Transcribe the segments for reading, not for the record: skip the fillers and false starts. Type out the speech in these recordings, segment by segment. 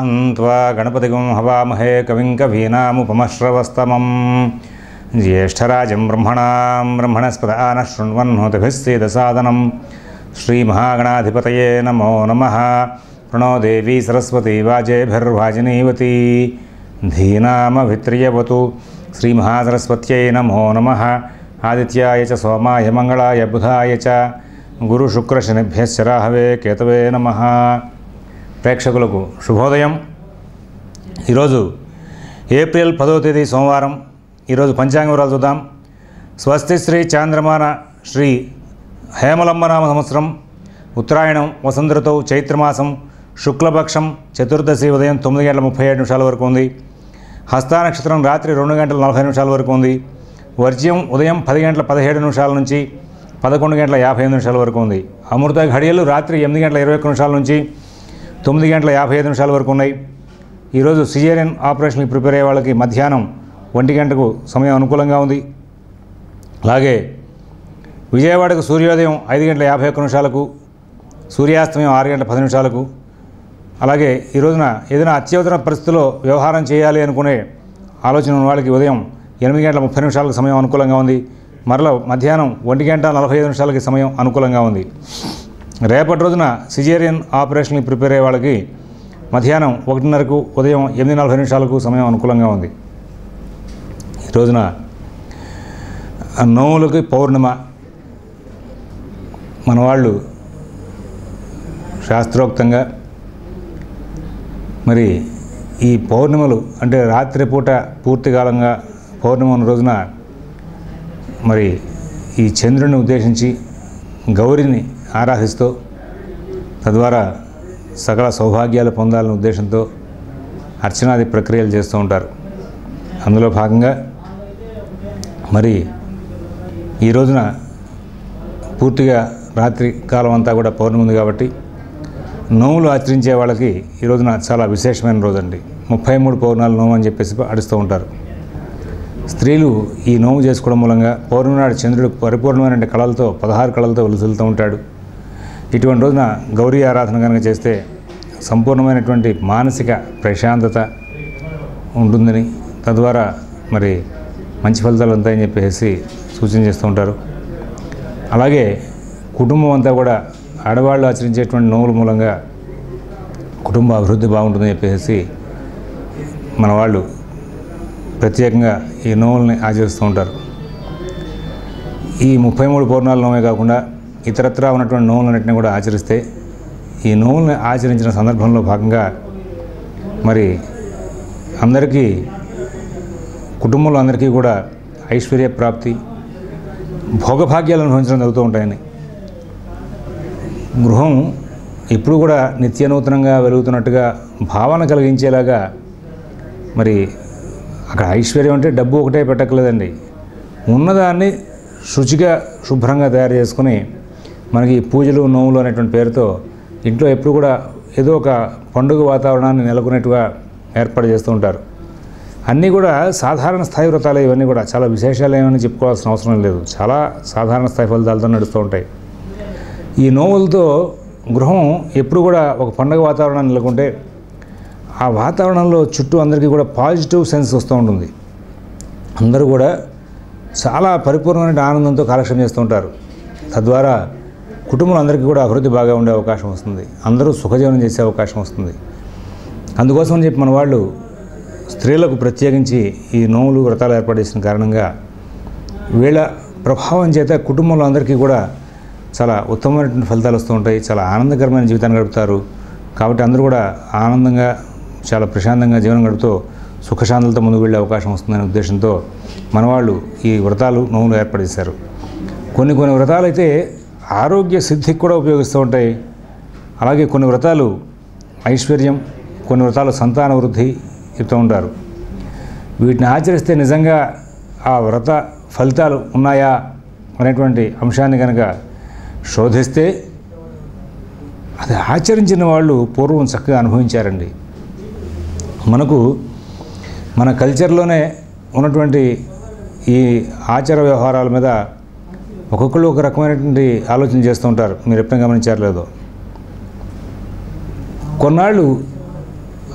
त्वा गणपतिगुं हवामहे कविं कवीनामुपमश्रवस्तमं ज्येष्ठराजं ब्रह्मणस्पद आनः शृण्वन्नोतिभिः सीदसादनं श्रीमहागणाधिपतये नमो नमः। प्रणो देवी सरस्वती वाजेभिर्वाजिनीवती धीनामभित्रियवतु श्रीमहासरस्वत्यै नमो नमः। आदित्याय च सोमाय मंगलाय बुधाय च गुरुशुक्रशनिभ्यश्च राहवे केतवे नमः। ప్రేక్షకులకు శుభోదయం। ఈరోజు ఏప్రిల్ 10వ తేదీ సోమవారం। ఈరోజు పంచాంగ వివరాలు చూద్దాం। స్వస్తి శ్రీ చాంద్రమాన శ్రీ హేమలంబనామ సంవత్సరం ఉత్తరాయణం వసంత ఋతువు చైత్రమాసం శుక్లపక్షం చతుర్దశి ఉదయం 9:37 వరకు ఉంది। హస్తా నక్షత్రం రాత్రి 2:40 వరకు ఉంది। వర్జ్యం ఉదయం 10:17 నుంచి 11:55 వరకు ఉంది। అమృత ఘడియలు రాత్రి 8:21 నుంచి 9:55 వరకు ఉన్నాయి। ఈరోజు సిజేరియన్ ఆపరేషన్కి ప్రిపేర్ అయ్యే వాళ్ళకి మధ్యాహ్నం 1 గంటకు సమయం అనుకూలంగా ఉంది। అలాగే విజయవాడకు సూర్యోదయం 5:51 సూర్యాస్తమయం 6:10 అలాగే ఈ రోజున ఏదైనా అత్యవసర పరిస్థితుల్లో వ్యవహారం చేయాలి అనుకునే ఆలోచన ఉన్న వాళ్ళకి ఉదయం 8:30 సమయం అనుకూలంగా ఉంది। మరలా మధ్యాహ్నం 1:45 సమయం అనుకూలంగా ఉంది। రేపటి రోజున సిజేరియన్ ఆపరేషన్కి ప్రిపేర్ అయ్యే వాళ్ళకి మధ్యాహ్నం 1:30 ఉదయం 8:40 సమయం అనుకూలంగా ఉంది। ఈ రోజున నోములకి పౌర్ణిమ మన వాళ్ళు శాస్త్రోక్తంగా మరి ఈ పౌర్ణిమలు అంటే రాత్రిపూట పూర్తికాలంగా పౌర్ణిమ ఉన్న రోజున మరి ఈ చంద్రుని ఉద్దేశించి గౌరిని ఆరాధిస్తూ తద్వారా సకల సౌభాగ్యాలు పొందాలనే ఉద్దేశంతో అర్చనాది ప్రక్రియలు చేస్తూ ఉంటారు। అందులో భాగంగా మరి ఈ రోజున పూర్తిగా రాత్రి కాలం అంతా కూడా పౌర్ణమి ఉంది కాబట్టి నోములు ఆచరించే వాళ్ళకి ఈ రోజున చాలా విశేషమైన రోజండి। 33 పౌర్ణాలు నోము అని చెప్పేసి ఆడిస్తూ ఉంటారు। స్త్రీలు ఈ నోము చేసుకోవడం మూలంగా పౌర్ణమి నాడు చంద్రుడు పరిపూర్ణమైన కళలతో 16 కళలతో వెలుసులుతూ ఉంటాడు। ఇటువంటి రోజున గౌరీ ఆరాధన కనుక చేస్తే సంపూర్ణమైనటువంటి మానసిక ప్రశాంతత ఉంటుందని తద్వారా మరి మంచి ఫలితాలు ఉంటాయని చెప్పేసి సూచన చేస్తూ ఉంటారు। అలాగే కుటుంబం అంతా కూడా ఆడవాళ్ళు ఆచరించేటువంటి నోముల మూలంగా కుటుంబ అభివృద్ధి బాగుంటుందని చెప్పేసి మన వాళ్ళు ప్రత్యేకంగా ఈ నోముల్ని ఆచరిస్తూ ఉంటారు। ఈ 33 పౌర్ణాల నోమే కాకుండా ఇతరత్రా ఉన్నటువంటి నోములన్నింటినీ కూడా ఆచరిస్తే ఈ నోముల్ని ఆచరించిన సందర్భంలో భాగంగా మరి అందరికీ కుటుంబంలో అందరికీ కూడా ఐశ్వర్య ప్రాప్తి భోగభాగ్యాలు అనుభవించడం జరుగుతూ ఉంటాయని, గృహం ఎప్పుడు కూడా నిత్యనూతనంగా వెలుగుతున్నట్టుగా భావన కలిగించేలాగా మరి అక్కడ ఐశ్వర్యం అంటే డబ్బు ఒకటే పెట్టక్కలేదండి, ఉన్నదాన్ని శుచిగా శుభ్రంగా తయారు చేసుకుని మనకి పూజలు నోములు అనేటువంటి పేరుతో ఇంట్లో ఎప్పుడు కూడా ఏదో ఒక పండుగ వాతావరణాన్ని నెలకొనేట్టుగా ఏర్పాటు చేస్తూ ఉంటారు। అన్నీ కూడా సాధారణ స్థాయి వ్రతాలు, ఇవన్నీ కూడా చాలా విశేషాలు ఏమని చెప్పుకోవాల్సిన అవసరం లేదు, చాలా సాధారణ స్థాయి ఫలితాలతో నడుస్తూ ఉంటాయి। ఈ నోములతో గృహం ఎప్పుడు కూడా ఒక పండుగ వాతావరణాన్ని నెలకొంటే ఆ వాతావరణంలో చుట్టూ అందరికీ కూడా పాజిటివ్ సెన్స్ వస్తూ ఉంటుంది। అందరూ కూడా చాలా పరిపూర్ణమైన ఆనందంతో కాలక్షేపం చేస్తూ ఉంటారు। తద్వారా కుటుంబంలో అందరికీ కూడా అభివృద్ధి బాగా ఉండే అవకాశం వస్తుంది, అందరూ సుఖజీవనం చేసే అవకాశం వస్తుంది। అందుకోసం అని చెప్పి మన వాళ్ళు స్త్రీలకు ప్రత్యేకించి ఈ నోములు వ్రతాలు ఏర్పాటు చేసిన కారణంగా వీళ్ళ ప్రభావం చేత కుటుంబంలో అందరికీ కూడా చాలా ఉత్తమమైనటువంటి ఫలితాలు వస్తూ ఉంటాయి, చాలా ఆనందకరమైన జీవితాన్ని గడుపుతారు। కాబట్టి అందరూ కూడా ఆనందంగా చాలా ప్రశాంతంగా జీవనం గడుపుతూ సుఖశాంతులతో ముందుకు వెళ్ళే అవకాశం వస్తుందనే ఉద్దేశంతో మనవాళ్ళు ఈ వ్రతాలు నోములు ఏర్పాటు చేశారు। కొన్ని వ్రతాలు అయితే ఆరోగ్య సిద్ధికి కూడా ఉపయోగిస్తూ ఉంటాయి। అలాగే కొన్ని వ్రతాలు ఐశ్వర్యం, కొన్ని వ్రతాలు సంతాన వృద్ధి ఇస్తూ ఉంటారు। వీటిని ఆచరిస్తే నిజంగా ఆ వ్రత ఫలితాలు ఉన్నాయా అనేటువంటి అంశాన్ని కనుక శోధిస్తే అది ఆచరించిన వాళ్ళు పూర్వం చక్కగా అనుభవించారండి। మనకు మన కల్చర్లోనే ఉన్నటువంటి ఈ ఆచార వ్యవహారాల మీద ఒక్కొక్కళ్ళు ఒక రకమైనటువంటి ఆలోచన చేస్తూ ఉంటారు, మీరు ఎప్పుడైనా గమనించారు లేదో। కొన్నాళ్ళు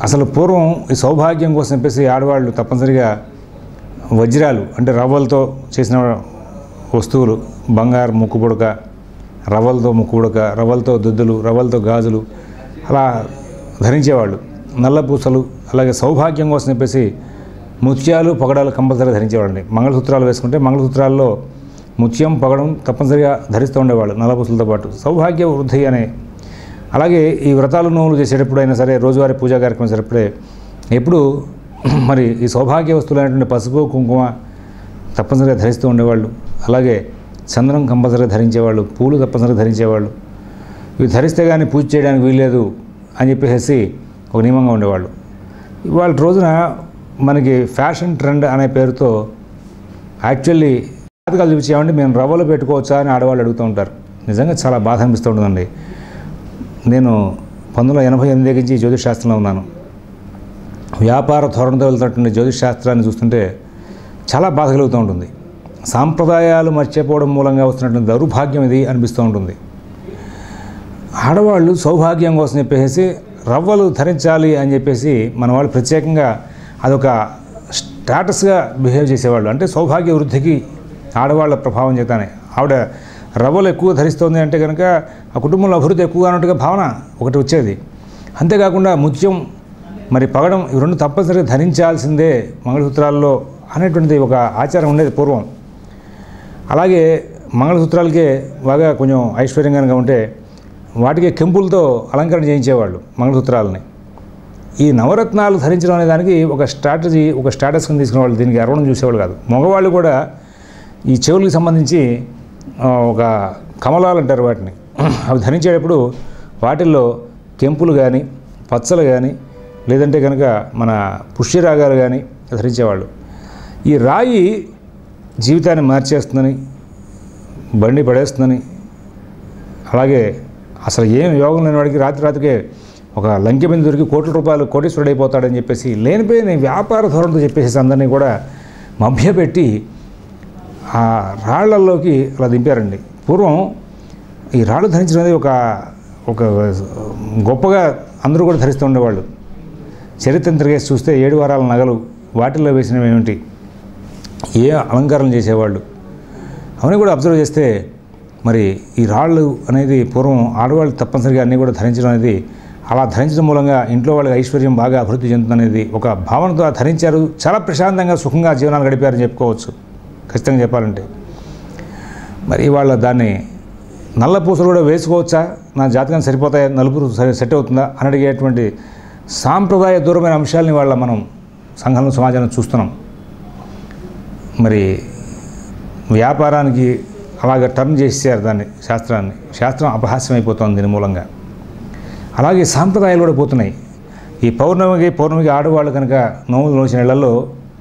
అసలు పూర్వం ఈ సౌభాగ్యం కోసం చెప్పేసి ఆడవాళ్ళు తప్పనిసరిగా వజ్రాలు అంటే రవ్వలతో చేసిన వస్తువులు, బంగారు ముక్కు పుడక, రవ్వలతో ముక్కు పుడక, రవ్వలతో దుద్దులు, రవ్వలతో గాజులు అలా ధరించేవాళ్ళు. నల్ల పూసలు, అలాగే సౌభాగ్యం కోసం చెప్పేసి ముత్యాలు, పగడాలు కంపల్సరీగా ధరించేవాళ్ళండి. మంగళసూత్రాలు వేసుకుంటే మంగళసూత్రాల్లో ముత్యం, పగడం తప్పనిసరిగా ధరిస్తూ ఉండేవాళ్ళు నల్ల పూసలతో పాటు. సౌభాగ్య వృద్ధి అనే. అలాగే ఈ వ్రతాలు నోములు చేసేటప్పుడు అయినా సరే, రోజువారీ పూజా కార్యక్రమం చేసేటప్పుడే ఎప్పుడు మరి ఈ సౌభాగ్య వస్తువులు అనేటువంటి పసుపు, కుంకుమ తప్పనిసరిగా ధరిస్తూ ఉండేవాళ్ళు. అలాగే చందనం కంపల్సరీగా ధరించేవాళ్ళు, పూలు తప్పనిసరిగా ధరించేవాళ్ళు. ఇవి ధరిస్తే కానీ పూజ చేయడానికి వీల్లేదు అని చెప్పేసి ఒక నియమంగా ఉండేవాళ్ళు. ఇవాళ రోజున మనకి ఫ్యాషన్ ట్రెండ్ అనే పేరుతో యాక్చువల్లీ జాతకాలు చూపించేవాడి మేము రవ్వలు పెట్టుకోవచ్చా అని ఆడవాళ్ళు అడుగుతూ ఉంటారు. నిజంగా చాలా బాధ అనిపిస్తూ ఉంటుందండి. నేను 1988 నుంచి జ్యోతిష్ శాస్త్రంలో ఉన్నాను. వ్యాపార ధోరణితో వెళ్తున్నటువంటి జ్యోతిష్ శాస్త్రాన్ని చూస్తుంటే చాలా బాధ కలుగుతూ ఉంటుంది. సాంప్రదాయాలు మర్చిపోవడం మూలంగా వస్తున్నటువంటి దౌర్భాగ్యం ఇది అనిపిస్తూ ఉంటుంది. ఆడవాళ్ళు సౌభాగ్యం కోసం చెప్పేసి రవ్వలు ధరించాలి అని చెప్పేసి మన వాళ్ళు ప్రత్యేకంగా అదొక స్టాటస్గా బిహేవ్ చేసేవాళ్ళు. అంటే సౌభాగ్య వృద్ధికి ఆడవాళ్ళ ప్రభావం చేతనే ఆవిడ రవ్వలు ఎక్కువ ధరిస్తుంది అంటే కనుక ఆ కుటుంబంలో అభివృద్ధి ఎక్కువగా ఉన్నట్టుగా భావన ఒకటి వచ్చేది. అంతేకాకుండా ముత్యం, మరి పగడం, ఇవి రెండు తప్పనిసరిగా ధరించాల్సిందే మంగళసూత్రాల్లో అనేటువంటిది ఒక ఆచారం ఉండేది పూర్వం. అలాగే మంగళసూత్రాలకే బాగా కొంచెం ఐశ్వర్యంగా ఉంటే వాటికి కెంపులతో అలంకరణ చేయించేవాళ్ళు మంగళసూత్రాలని. ఈ నవరత్నాలు ధరించడం అనే దానికి ఒక స్ట్రాటజీ, ఒక స్టాటస్ కింద తీసుకునేవాళ్ళు. దీనికి అరవడం చూసేవాళ్ళు కాదు. మగవాళ్ళు కూడా ఈ చెవులకు సంబంధించి ఒక కమలాలు అంటారు వాటిని, అవి ధరించేటప్పుడు వాటిల్లో కెంపులు కానీ, పచ్చలు కానీ, లేదంటే కనుక మన పుష్యరాగాలు కానీ ధరించేవాళ్ళు. ఈ రాయి జీవితాన్ని మార్చేస్తుందని, బండి పడేస్తుందని, అలాగే అసలు ఏం యోగం లేని వాడికి రాత్రికే ఒక లంకె మీద దొరికి కోట్ల రూపాయలు కోటీశ్వరుడు అయిపోతాడని చెప్పేసి లేనిపోయిన వ్యాపార ధోరణితో చెప్పేసి అందరినీ కూడా మభ్యపెట్టి ఆ రాళ్లలోకి అలా దింపారండి. పూర్వం ఈ రాళ్ళు ధరించడం అనేది ఒక గొప్పగా అందరూ కూడా ధరిస్తూ ఉండేవాళ్ళు. చరిత్రను తిరిగేసి చూస్తే 7 వారాల నగలు వాటిల్లో వేసినవి ఏమిటి, ఏ అలంకారాలు చేసేవాళ్ళు అవన్నీ కూడా అబ్జర్వ్ చేస్తే మరి ఈ రాళ్ళు అనేది పూర్వం ఆడవాళ్ళు తప్పనిసరిగా అన్నీ కూడా ధరించడం అనేది, అలా ధరించడం మూలంగా ఇంట్లో వాళ్ళకి ఐశ్వర్యం బాగా అభివృద్ధి చెందుతుందనేది ఒక భావనతో ధరించారు. చాలా ప్రశాంతంగా సుఖంగా జీవనాలు గడిపారని చెప్పుకోవచ్చు ఖచ్చితంగా చెప్పాలంటే. మరి వాళ్ళ దాన్ని నల్ల పూసలు కూడా వేసుకోవచ్చా, నా జాతకాన్ని సరిపోతాయా, నలుపు సెట్ అవుతుందా అని అడిగేటువంటి సాంప్రదాయ దూరమైన అంశాలని వాళ్ళ మనం సంఘంలో సమాజంలో చూస్తున్నాం. మరి వ్యాపారానికి అలాగ టర్న్ చేసేసారు దాన్ని, శాస్త్రం అపహాస్యం అయిపోతుంది దీని మూలంగా. అలాగే సాంప్రదాయాలు కూడా పోతున్నాయి. ఈ పౌర్ణమికి ఆడవాళ్ళు కనుక నోములు నోచిన ఇళ్లలో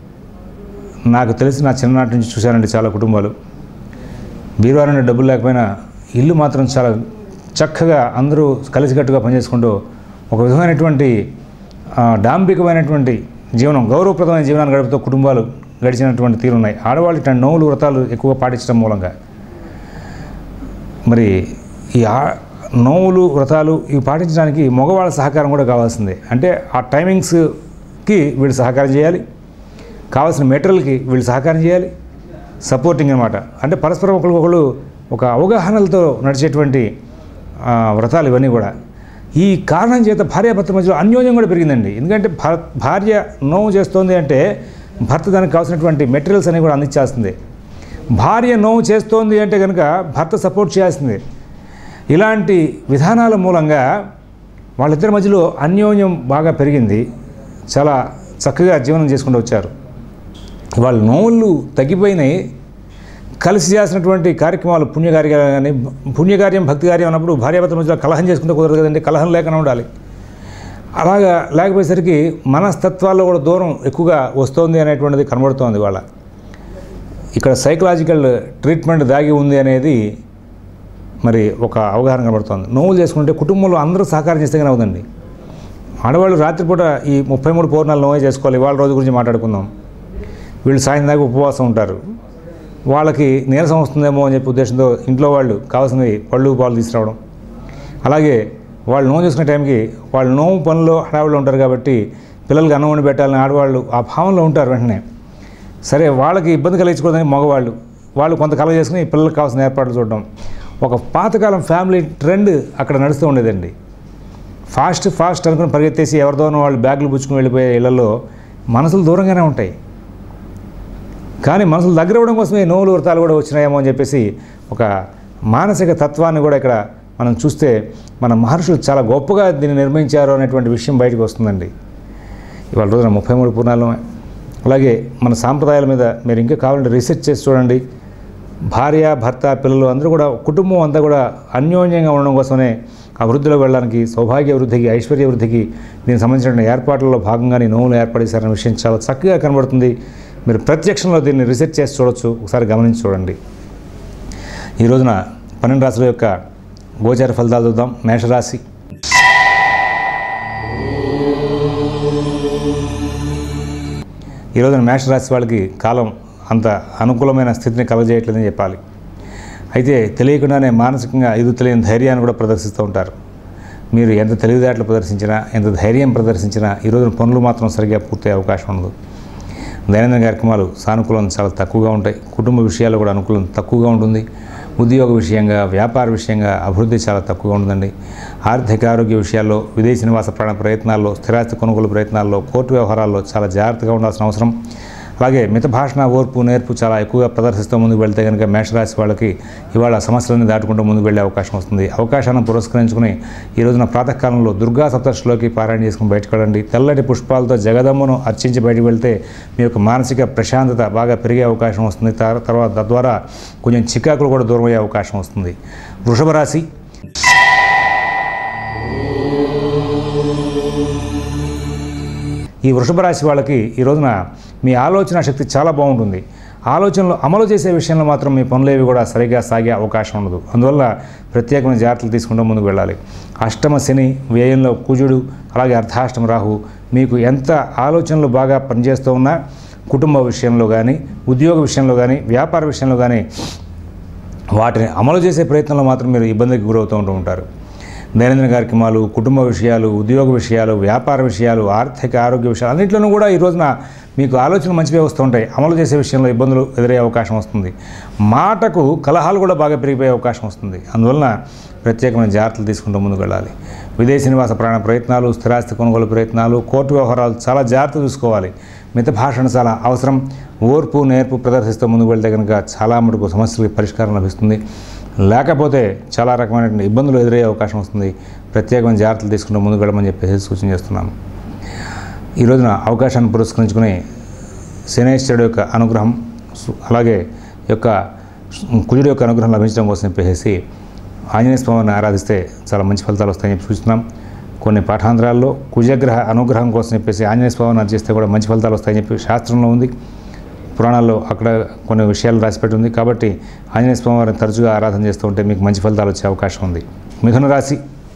నాకు తెలిసి నా చిన్ననాటి నుంచి చూశానండి చాలా కుటుంబాలు. బీరువారంలో డబ్బులు లేకపోయినా ఇల్లు మాత్రం చాలా చక్కగా అందరూ కలిసికట్టుగా పనిచేసుకుంటూ ఒక విధమైనటువంటి డాంబికమైనటువంటి జీవనం, గౌరవప్రదమైన జీవనాన్ని గడుపుతూ కుటుంబాలు గడిచినటువంటి తీరున్నాయి. ఆడవాళ్ళు ఇట్లాంటి నోములు వ్రతాలు ఎక్కువగా పాటించడం మూలంగా. మరి ఈ నోములు వ్రతాలు ఇవి పాటించడానికి మగవాళ్ళ సహకారం కూడా కావాల్సిందే. అంటే ఆ టైమింగ్స్కి వీళ్ళు సహకారం చేయాలి, కావాల్సిన మెటీరియల్కి వీళ్ళు సహకారం చేయాలి, సపోర్టింగ్ అనమాట. అంటే పరస్పరం ఒకరికొకళ్ళు ఒక అవగాహనలతో నడిచేటువంటి వ్రతాలు ఇవన్నీ కూడా. ఈ కారణం చేత భార్యాభర్త మధ్యలో అన్యోన్యం కూడా పెరిగిందండి. ఎందుకంటే భార్య నోము చేస్తోంది అంటే భర్త దానికి కావాల్సినటువంటి మెటీరియల్స్ అనేవి కూడా అందించాల్సిందే. భార్య నోము చేస్తోంది అంటే కనుక భర్త సపోర్ట్ చేయాల్సిందే. ఇలాంటి విధానాల మూలంగా వాళ్ళిద్దరి మధ్యలో అన్యోన్యం బాగా పెరిగింది. చాలా చక్కగా జీవనం చేసుకుంటూ వచ్చారు. వాళ్ళ నోళ్ళు తగ్గిపోయినాయి. కలిసి చేసినటువంటి కార్యక్రమాలు పుణ్యకార్యం భక్తి కార్యం అన్నప్పుడు భార్యాభర్తల మధ్యలో కలహం చేసుకుంటే కుదరదు కదండి. కలహం లేకుండా ఉండాలి. అలాగా లేకపోయేసరికి మనస్తత్వాల్లో కూడా దూరం ఎక్కువగా వస్తోంది అనేటువంటిది కనబడుతోంది. వాళ్ళ ఇక్కడ సైకలాజికల్ ట్రీట్మెంట్ దాగి ఉంది అనేది మరి ఒక అవగాహన కనబడుతోంది. నోవులు చేసుకుంటే కుటుంబంలో అందరూ సహకారం చేస్తే కానీ అవుదండి. ఆడవాళ్ళు రాత్రిపూట ఈ 33 పౌర్ణాలు నోవే చేసుకోవాలి. వాళ్ళ రోజు గురించి మాట్లాడుకుందాం. వీళ్ళు సాయం దాకా ఉపవాసం ఉంటారు. వాళ్ళకి నీరసం వస్తుందేమో అని చెప్పి ఉద్దేశంతో ఇంట్లో వాళ్ళు కావాల్సినవి పళ్ళు పాలు తీసుకురావడం, అలాగే వాళ్ళు నోము చేసుకునే టైంకి వాళ్ళు నోము పనుల్లో హడావుల్లో ఉంటారు కాబట్టి పిల్లలకి అన్నం వండి పెట్టాలని ఆడవాళ్ళు ఆ భావంలో ఉంటారు. వెంటనే సరే వాళ్ళకి ఇబ్బంది కలిగించకూడదని మగవాళ్ళు వాళ్ళు కొంత కలగ చేసుకుని పిల్లలకు కావాల్సిన ఏర్పాట్లు చూడడం. ఒక పాతకాలం ఫ్యామిలీ ట్రెండ్ అక్కడ నడుస్తూ ఉండేదండి. ఫాస్ట్ అనుకుని పరిగెత్తేసి ఎవరితోనో వాళ్ళు బ్యాగులు పుచ్చుకుని వెళ్ళిపోయే ఇళ్లలో మనసులు దూరంగానే ఉంటాయి. కానీ మనసులు దగ్గర అవ్వడం కోసమే నోవులు వ్రతాలు కూడా వచ్చినాయేమో అని చెప్పేసి ఒక మానసిక తత్వాన్ని కూడా ఇక్కడ మనం చూస్తే మన మహర్షులు చాలా గొప్పగా దీన్ని నిర్మించారు అనేటువంటి విషయం బయటకు వస్తుందండి. ఇవాళ రోజున 33 పూర్ణాలు. అలాగే మన సాంప్రదాయాల మీద మీరు ఇంకా కావాలంటే రీసెర్చ్ చేసి చూడండి. భార్య, భర్త, పిల్లలు అందరూ కూడా కుటుంబం అంతా కూడా అన్యోన్యంగా ఉండడం కోసమే అభివృద్ధిలో వెళ్ళడానికి, సౌభాగ్య వృద్ధికి, ఐశ్వర్య వృద్ధికి దీనికి సంబంధించిన ఏర్పాట్లలో భాగంగానే నోములు ఏర్పడేశారనే విషయం చాలా చక్కగా కనబడుతుంది. మీరు ప్రత్యక్షంలో దీన్ని రీసెర్చ్ చేసి చూడొచ్చు. ఒకసారి గమనించి చూడండి. ఈ రోజున 12 రాశుల యొక్క గోచార ఫలితాలు చూద్దాం. మేషరాశి. ఈ రోజున మేషరాశి వాళ్ళకి కాలం అంత అనుకూలమైన స్థితిని కలగజేయట్లేదని చెప్పాలి. అయితే తెలియకుండానే మానసికంగా ఇది తెలియని ధైర్యాన్ని కూడా ప్రదర్శిస్తూ ఉంటారు. మీరు ఎంత తెలివితేటలు ప్రదర్శించినా, ఎంత ధైర్యం ప్రదర్శించినా ఈ రోజున పనులు మాత్రం సరిగ్గా పూర్తయ్యే అవకాశం ఉండదు. దైనందిన కార్యక్రమాలు సానుకూలం చాలా తక్కువగా ఉంటాయి. కుటుంబ విషయాల్లో కూడా అనుకూలం తక్కువగా ఉంటుంది. ఉద్యోగ విషయంగా, వ్యాపార విషయంగా అభివృద్ధి చాలా తక్కువగా ఉంటుందండి. ఆర్థిక ఆరోగ్య విషయాల్లో, విదేశీ నివాస ప్రాణ ప్రయత్నాల్లో, స్థిరాస్తి కొనుగోలు ప్రయత్నాల్లో, కోర్టు వ్యవహారాల్లో చాలా జాగ్రత్తగా ఉండాల్సిన అవసరం. అలాగే మిత భాషణ, ఓర్పు, నేర్పు చాలా ఎక్కువగా ప్రదర్శిస్తూ ముందుకు వెళ్తే కనుక మేషరాశి వాళ్ళకి ఇవాళ సమస్యలన్నీ దాటుకుంటూ ముందుకు వెళ్ళే అవకాశం వస్తుంది. అవకాశాన్ని పురస్కరించుకుని ఈ రోజున ప్రాతకాలంలో దుర్గా సప్తశతిలోకి పారాయణ చేసుకుని బయటకు వెళ్ళండి. తెల్లటి పుష్పాలతో జగదమ్మను అర్చించి బయటకు వెళ్తే మీ యొక్క మానసిక ప్రశాంతత బాగా పెరిగే అవకాశం వస్తుంది. తర్వాత తద్వారా కొంచెం చికాకులు కూడా దూరం అయ్యే అవకాశం వస్తుంది. వృషభ రాశి. ఈ వృషభ రాశి వాళ్ళకి ఈ రోజున మీ ఆలోచన శక్తి చాలా బాగుంటుంది. ఆలోచనలు అమలు చేసే విషయంలో మాత్రం మీ పనులేవి కూడా సరిగా సాగే అవకాశం ఉండదు. అందువల్ల ప్రత్యేకమైన జాగ్రత్తలు తీసుకుంటూ ముందుకు వెళ్ళాలి. అష్టమ శని, వ్యయంలో కుజుడు, అలాగే అర్ధాష్టమ రాహు మీకు ఎంత ఆలోచనలు బాగా పనిచేస్తూ ఉన్నా కుటుంబ విషయంలో కానీ, ఉద్యోగ విషయంలో కానీ, వ్యాపార విషయంలో కానీ వాటిని అమలు చేసే ప్రయత్నంలో మాత్రం మీరు ఇబ్బందికి గురవుతూ ఉంటారు. దైనందిన కార్యక్రమాలు, కుటుంబ విషయాలు, ఉద్యోగ విషయాలు, వ్యాపార విషయాలు, ఆర్థిక ఆరోగ్య విషయాలు అన్నింటిలోనూ కూడా ఈ రోజున మీకు ఆలోచనలు మంచివే వస్తూ ఉంటాయి. అమలు చేసే విషయంలో ఇబ్బందులు ఎదురయ్యే అవకాశం వస్తుంది. మాటకు కలహాలు కూడా బాగా పెరిగిపోయే అవకాశం వస్తుంది. అందువలన ప్రత్యేకమైన జాగ్రత్తలు తీసుకుంటూ ముందుకు వెళ్ళాలి. విదేశీ నివాస ప్రాణ ప్రయత్నాలు, స్థిరాస్తి కొనుగోలు ప్రయత్నాలు, కోర్టు వ్యవహారాలు చాలా జాగ్రత్త చూసుకోవాలి. మిత భాషణ చాలా అవసరం. ఓర్పు, నేర్పు ప్రదర్శిస్తూ ముందుకు వెళ్తే కనుక చాలా మటుకు సమస్యలకు పరిష్కారం లభిస్తుంది. లేకపోతే చాలా రకమైన ఇబ్బందులు ఎదురయ్యే అవకాశం వస్తుంది. ప్రత్యేకమైన జాగ్రత్తలు తీసుకుంటూ ముందుకు వెళ్ళమని చెప్పేసి సూచన చేస్తున్నాము. ఈ రోజున అవకాశాన్ని పురస్కరించుకుని శనేశ్వరుడు యొక్క అనుగ్రహం, అలాగే యొక్క కుజుడు యొక్క అనుగ్రహం లభించడం కోసం చెప్పేసి ఆంజనేయ స్వామిని ఆరాధిస్తే చాలా మంచి ఫలితాలు వస్తాయని చెప్పి సూచిస్తున్నాం. కొన్ని పాఠాంతరాల్లో కుజగ్రహ అనుగ్రహం కోసం చెప్పేసి ఆంజనేయ స్వామిని అర్చిస్తే కూడా మంచి ఫలితాలు వస్తాయని చెప్పి శాస్త్రంలో ఉంది. పురాణాల్లో అక్కడ కొన్ని విషయాలు రాసిపెట్టి ఉంది. కాబట్టి ఆంజనేయ స్వామి వారిని తరచుగా ఆరాధన చేస్తూ ఉంటే మీకు మంచి ఫలితాలు వచ్చే అవకాశం ఉంది. మిథున రాశి.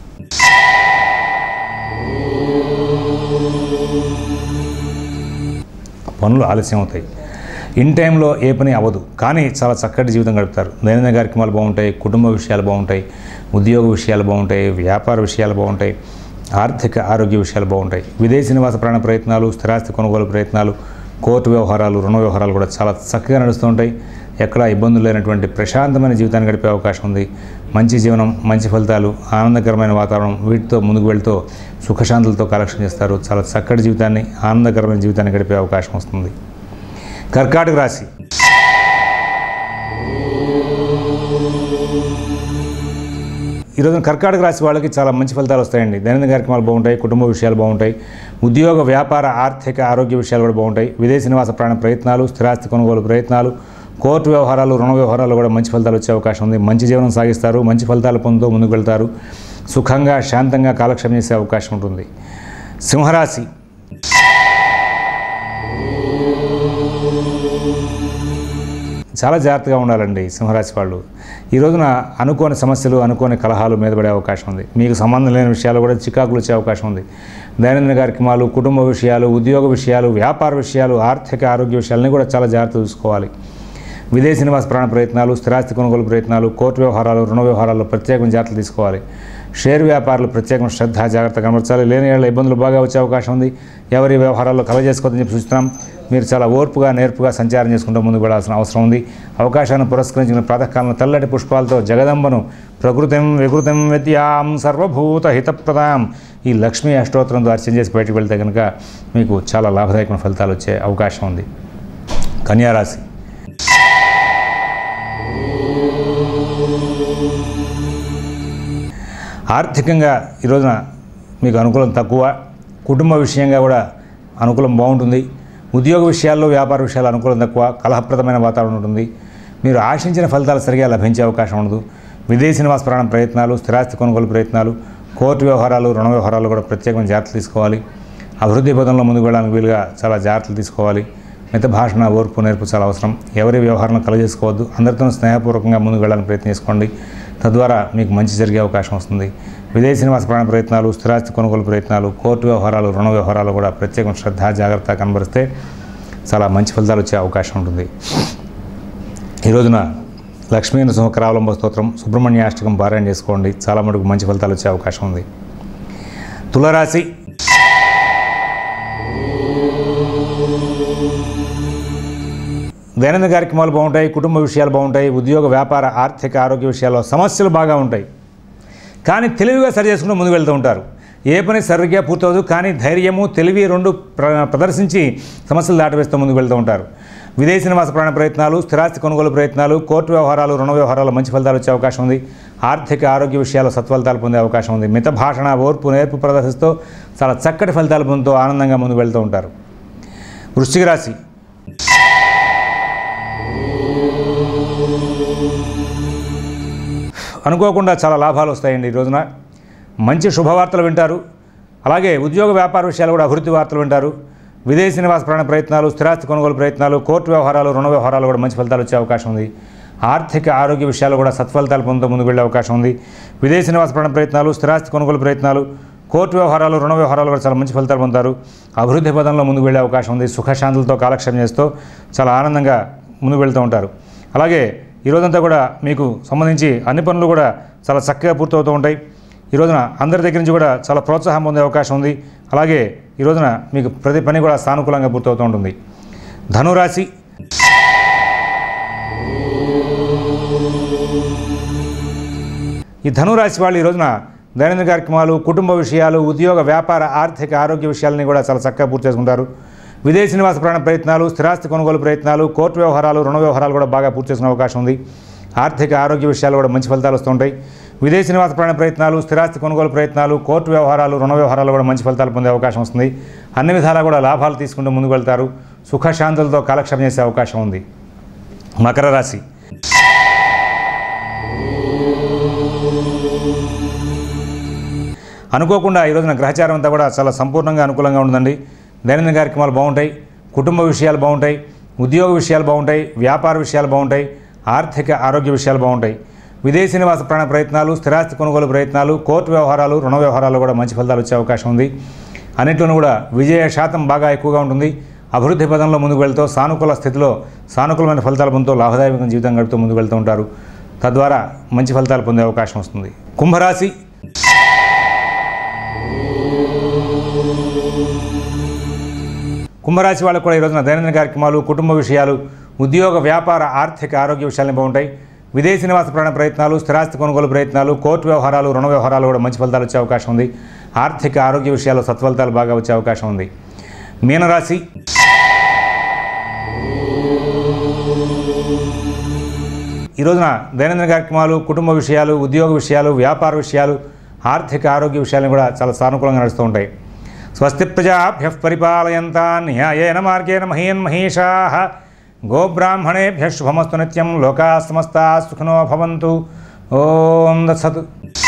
పనులు ఆలస్యం అవుతాయి. ఇన్ టైంలో ఏ పని అవ్వదు, కానీ చాలా చక్కటి జీవితం గడుపుతారు. దైనందిన కార్యక్రమాలు బాగుంటాయి, కుటుంబ విషయాలు బాగుంటాయి, ఉద్యోగ విషయాలు బాగుంటాయి, వ్యాపార విషయాలు బాగుంటాయి, ఆర్థిక ఆరోగ్య విషయాలు బాగుంటాయి. విదేశీ నివాస ప్రాణ ప్రయత్నాలు, స్థిరాస్తి కొనుగోలు ప్రయత్నాలు, కోర్టు వ్యవహారాలు, రుణ వ్యవహారాలు కూడా చాలా చక్కగా నడుస్తూ ఉంటాయి. ఎక్కడ ఇబ్బందులు లేనటువంటి ప్రశాంతమైన జీవితాన్ని గడిపే అవకాశం ఉంది. మంచి జీవనం, మంచి ఫలితాలు, ఆనందకరమైన వాతావరణం వీటితో ముందుకు వెళ్తూ సుఖశాంతులతో కలెక్షన్ చేస్తారు. చాలా చక్కటి జీవితాన్ని, ఆనందకరమైన జీవితాన్ని గడిపే అవకాశం వస్తుంది. కర్కాటక రాశి. ఈరోజు కర్కాటక రాశి వాళ్ళకి చాలా మంచి ఫలితాలు వస్తాయండి. దైనందిన కార్యక్రమాలు బాగుంటాయి, కుటుంబ విషయాలు బాగుంటాయి, ఉద్యోగ, వ్యాపార, ఆర్థిక ఆరోగ్య విషయాలు కూడా బాగుంటాయి. విదేశీ నివాస ప్రాణ ప్రయత్నాలు, స్థిరాస్తి కొనుగోలు ప్రయత్నాలు, కోర్టు వ్యవహారాలు, రుణ వ్యవహారాలు కూడా మంచి ఫలితాలు వచ్చే అవకాశం ఉంది. మంచి జీవనం సాగిస్తారు, మంచి ఫలితాలు పొందుతూ ముందుకు వెళ్తారు. సుఖంగా, శాంతంగా కాలక్షేపం చేసే అవకాశం ఉంటుంది. సింహరాశి. చాలా జాగ్రత్తగా ఉండాలండి సింహరాశి వాళ్ళు. ఈ రోజున అనుకోని సమస్యలు, అనుకోని కలహాలు మీద పడే అవకాశం ఉంది. మీకు సంబంధం లేని విషయాలు కూడా చికాకులు వచ్చే అవకాశం ఉంది. దైనందిన కార్యక్రమాలు, కుటుంబ విషయాలు, ఉద్యోగ విషయాలు, వ్యాపార విషయాలు, ఆర్థిక ఆరోగ్య విషయాలని కూడా చాలా జాగ్రత్త చూసుకోవాలి. విదేశీ నివాస ప్రాణ ప్రయత్నాలు, స్థిరాస్తి కొనుగోలు ప్రయత్నాలు, కోర్టు వ్యవహారాలు, రుణ వ్యవహారాల్లో ప్రత్యేకమైన జాగ్రత్తలు తీసుకోవాలి. షేర్ వ్యాపారాలు ప్రత్యేకమైన శ్రద్ధ జాగ్రత్త కనబరచాలి. లేని ఏళ్ళ ఇబ్బందులు బాగా వచ్చే అవకాశం ఉంది. ఎవరి వ్యవహారాల్లో కలగజేసుకోవద్దని చెప్పి సూచిస్తున్నాం. మీరు చాలా ఓర్పుగా నేర్పుగా సంచారం చేసుకుంటూ ముందుకు వెళ్ళాల్సిన అవసరం ఉంది. అవకాశాన్ని పురస్కరించిన ప్రాతకాలంలో తెల్లటి పుష్పాలతో జగదంబను ప్రకృతిం వికృతిం విద్యాం సర్వభూత హితప్రదాం ఈ లక్ష్మీ అష్టోత్తరంతో అర్చన చేసి బయటకు వెళ్తే కనుక మీకు చాలా లాభదాయకమైన ఫలితాలు వచ్చే అవకాశం ఉంది. కన్యారాశి. ఆర్థికంగా ఈ రోజున మీకు అనుకూలం తక్కువ. కుటుంబ విషయంగా కూడా అనుకూలం బాగుంటుంది. ఉద్యోగ విషయాల్లో, వ్యాపార విషయాల్లో అనుకూలం తక్కువ. కలహప్రదమైన వాతావరణం ఉంటుంది. మీరు ఆశించిన ఫలితాలు సరిగా లభించే అవకాశం ఉండదు. విదేశీ నివాస ప్రాణ ప్రయత్నాలు, స్థిరాస్తి కొనుగోలు ప్రయత్నాలు, కోర్టు వ్యవహారాలు, రుణ వ్యవహారాలు కూడా ప్రత్యేకమైన జాగ్రత్తలు తీసుకోవాలి. అభివృద్ధి పదంలో ముందుకు వెళ్ళడానికి వీలుగా చాలా జాగ్రత్తలు తీసుకోవాలి. మిత భాషణ, ఓర్పు నేర్పు చాలా అవసరం. ఎవరి వ్యవహారం కలగజేసుకోవద్దు. అందరితో స్నేహపూర్వకంగా ముందుకు వెళ్ళడానికి ప్రయత్నం చేసుకోండి. తద్వారా మీకు మంచి జరిగే అవకాశం వస్తుంది. విదేశీ నివాస ప్రాణ ప్రయత్నాలు, స్థిరాస్తి కొనుగోలు ప్రయత్నాలు, కోర్టు వ్యవహారాలు, రుణ వ్యవహారాలు కూడా ప్రత్యేకమైన శ్రద్ధ జాగ్రత్త కనబరిస్తే చాలా మంచి ఫలితాలు వచ్చే అవకాశం ఉంటుంది. ఈ రోజున లక్ష్మీ నృసింహకరావలంబ స్తోత్రం, సుబ్రహ్మణ్యాష్టకం పారాయణ చేసుకోండి. చాలా మటుకు మంచి ఫలితాలు వచ్చే అవకాశం ఉంది. తులారాశి. దైనందిన కార్యక్రమాలు బాగుంటాయి. కుటుంబ విషయాలు బాగుంటాయి. ఉద్యోగ, వ్యాపార, ఆర్థిక, ఆరోగ్య విషయాల్లో సమస్యలు బాగా ఉంటాయి. కానీ తెలివిగా సరి చేసుకుంటూ ముందుకు వెళ్తూ ఉంటారు. ఏ పని సరిగ్గా పూర్తవదు, కానీ ధైర్యము, తెలివి రెండు ప్రదర్శించి సమస్యలు దాటవేస్తూ ముందుకు వెళ్తూ ఉంటారు. విదేశీ నివాస ప్రాణ ప్రయత్నాలు, స్థిరాస్తి కొనుగోలు ప్రయత్నాలు, కోర్టు వ్యవహారాలు, రుణ వ్యవహారాలు మంచి ఫలితాలు వచ్చే అవకాశం ఉంది. ఆర్థిక, ఆరోగ్య విషయాల్లో సత్ఫలితాలు పొందే అవకాశం ఉంది. మిత భాషణ, ఓర్పు నేర్పు ప్రదర్శిస్తూ చాలా చక్కటి ఫలితాలు పొందుతూ ఆనందంగా ముందుకు వెళ్తూ ఉంటారు. వృశ్చిక రాశి. అనుకోకుండా చాలా లాభాలు వస్తాయండి. ఈ రోజున మంచి శుభవార్తలు వింటారు. అలాగే ఉద్యోగ, వ్యాపార విషయాలు కూడా అభివృద్ధి వార్తలు వింటారు. విదేశీ నివాస ప్రాణ ప్రయత్నాలు, స్థిరాస్తి కొనుగోలు ప్రయత్నాలు, కోర్టు వ్యవహారాలు, రుణ వ్యవహారాలు కూడా మంచి ఫలితాలు వచ్చే అవకాశం ఉంది. ఆర్థిక, ఆరోగ్య విషయాలు కూడా సత్ఫలితాలు పొందుతూ ముందుకు వెళ్ళే అవకాశం ఉంది. విదేశీ నివాస ప్రాణ ప్రయత్నాలు, స్థిరాస్తి కొనుగోలు ప్రయత్నాలు, కోర్టు వ్యవహారాలు, రుణ వ్యవహారాలు కూడా చాలా మంచి ఫలితాలు పొందుతారు. అభివృద్ధి పదంలో ముందుకు వెళ్ళే అవకాశం ఉంది. సుఖశాంతులతో కాలక్షేపం చేస్తూ చాలా ఆనందంగా ముందుకు వెళ్తూ ఉంటారు. అలాగే ఈ రోజంతా కూడా మీకు సంబంధించి అన్ని పనులు కూడా చాలా చక్కగా పూర్తవుతూ ఉంటాయి. ఈ రోజున అందరి దగ్గర నుంచి కూడా చాలా ప్రోత్సాహం పొందే అవకాశం ఉంది. అలాగే ఈ రోజున మీకు ప్రతి పని కూడా సానుకూలంగా పూర్తవుతూ ఉంటుంది. ధనురాశి. ఈ ధనురాశి వాళ్ళు ఈ రోజున దైనందిన కార్యక్రమాలు, కుటుంబ విషయాలు, ఉద్యోగ, వ్యాపార, ఆర్థిక, ఆరోగ్య విషయాలని కూడా చాలా చక్కగా పూర్తి చేసుకుంటారు. విదేశీ నివాస ప్రాణ ప్రయత్నాలు, స్థిరాస్తి కొనుగోలు ప్రయత్నాలు, కోర్టు వ్యవహారాలు, రుణ వ్యవహారాలు కూడా బాగా పూర్తి చేసుకునే అవకాశం ఉంది. ఆర్థిక, ఆరోగ్య విషయాలు కూడా మంచి ఫలితాలు వస్తుంటాయి. విదేశీ నివాస ప్రాణ ప్రయత్నాలు, స్థిరాస్తి కొనుగోలు ప్రయత్నాలు, కోర్టు వ్యవహారాలు, రుణ వ్యవహారాలు కూడా మంచి ఫలితాలు పొందే అవకాశం వస్తుంది. అన్ని విధాలా కూడా లాభాలు తీసుకుంటూ ముందుకు వెళ్తారు. సుఖశాంతులతో కాలక్షేపం చేసే అవకాశం ఉంది. మకర రాశి. అనుకోకుండా ఈ రోజున గ్రహచారం అంతా కూడా చాలా సంపూర్ణంగా అనుకూలంగా ఉంటుందండి. దైనందిన కార్యక్రమాలు బాగుంటాయి. కుటుంబ విషయాలు బాగుంటాయి. ఉద్యోగ విషయాలు బాగుంటాయి. వ్యాపార విషయాలు బాగుంటాయి. ఆర్థిక, ఆరోగ్య విషయాలు బాగుంటాయి. విదేశీ నివాస ప్రాణ ప్రయత్నాలు, స్థిరాస్తి కొనుగోలు ప్రయత్నాలు, కోర్టు వ్యవహారాలు, రుణ వ్యవహారాలు కూడా మంచి ఫలితాలు వచ్చే అవకాశం ఉంది. అన్నింటిలోనూ కూడా విజయ శాతం బాగా ఎక్కువగా ఉంటుంది. అభివృద్ధి పదంలో ముందుకు వెళ్తూ సానుకూల స్థితిలో సానుకూలమైన ఫలితాలు పొందుతూ లాభదాయకమైన జీవితం గడుపుతూ ముందుకు వెళ్తూ ఉంటారు. తద్వారా మంచి ఫలితాలు పొందే అవకాశం వస్తుంది. కుంభరాశి. కుంభరాశి వాళ్ళకు కూడా ఈ రోజున దైనందిన కార్యక్రమాలు, కుటుంబ విషయాలు, ఉద్యోగ, వ్యాపార, ఆర్థిక, ఆరోగ్య విషయాలు బాగుంటాయి. విదేశీ నివాస ప్రాణ ప్రయత్నాలు, స్థిరాస్తి కొనుగోలు ప్రయత్నాలు, కోర్టు వ్యవహారాలు, రుణ వ్యవహారాలు కూడా మంచి ఫలితాలు వచ్చే అవకాశం ఉంది. ఆర్థిక, ఆరోగ్య విషయాల్లో సత్ఫలితాలు బాగా వచ్చే అవకాశం ఉంది. మీనరాశి. ఈ రోజున దైనందిన కార్యక్రమాలు, కుటుంబ విషయాలు, ఉద్యోగ విషయాలు, వ్యాపార విషయాలు, ఆర్థిక, ఆరోగ్య విషయాలను కూడా చాలా సానుకూలంగా నడుస్తూ ఉంటాయి. స్వస్తి ప్రజాభ్యః పరిపాలయంతాన్ న్యాయేన మార్గేణ మహీన్ మహీషాః గోబ్రాహ్మణేభ్యః శుభమస్తు నిత్యం. లోకాః సమస్తాః సుఖినో భవంతు. ఓం తత్సత్.